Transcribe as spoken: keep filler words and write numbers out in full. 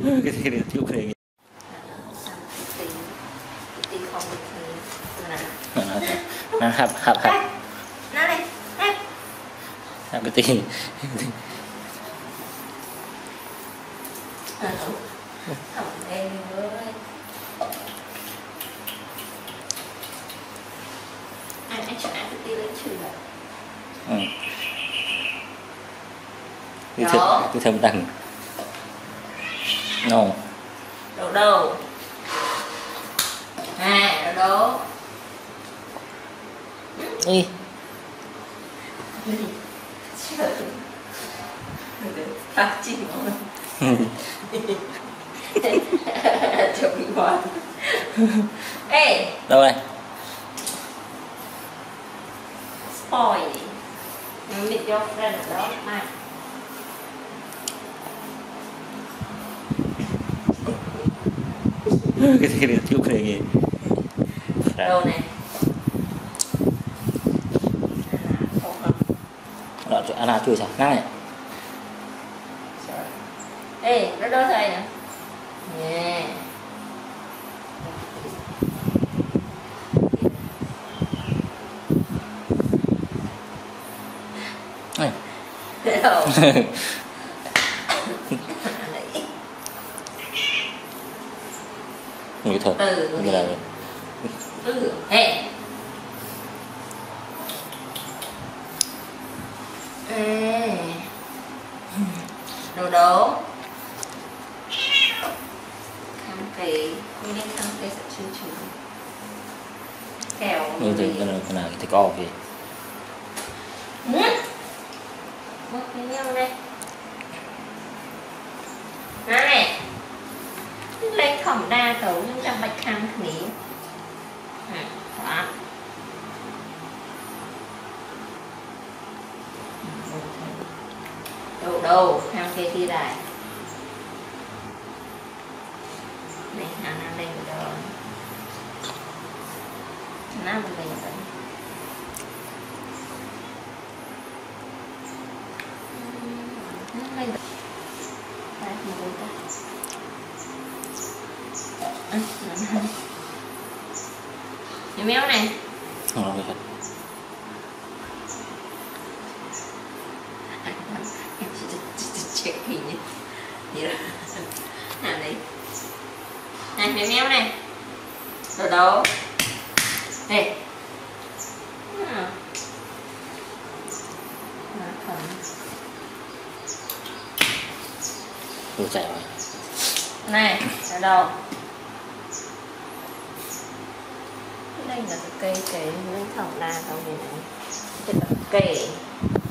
cái gì để chịu cái gì nó hấp hấp hấp nó đây làm cái gì thầm em ơi anh anh chọn ăn cái lấy trừ rồi ừ. cái thơm cái thơm đằng no đồ đâu à đồ đâu đi phát triển chuẩn bị hoàn ê đâu đây spoil mình cho friend ở đó mà cái gì để chịu cái gì đâu này đó chỗ Anna chui sao năng này ê nó đâu thầy nè nè đâu người thật từ như là từ ê ê đồ đố khăn kỳ không nên khăn kỳ sẽ chưa chịu kẹo như thế cái này cái này thì có gì một cái nhau đây này lên khổng đa cấu nhưng trong bạch khăn khí đó đâu đâu khăn kia kia lại này hàng năm lên rồi nó mình lên rồi lên rồi đây mình lên đây Nhớ méo này không đâu thật em chỉ check hình nhé gì đó làm đi này méo méo này đồ đâu đây đồ chạy rồi này đồ đâu đây là cái cây cái những thòng đa thòng này này cái cây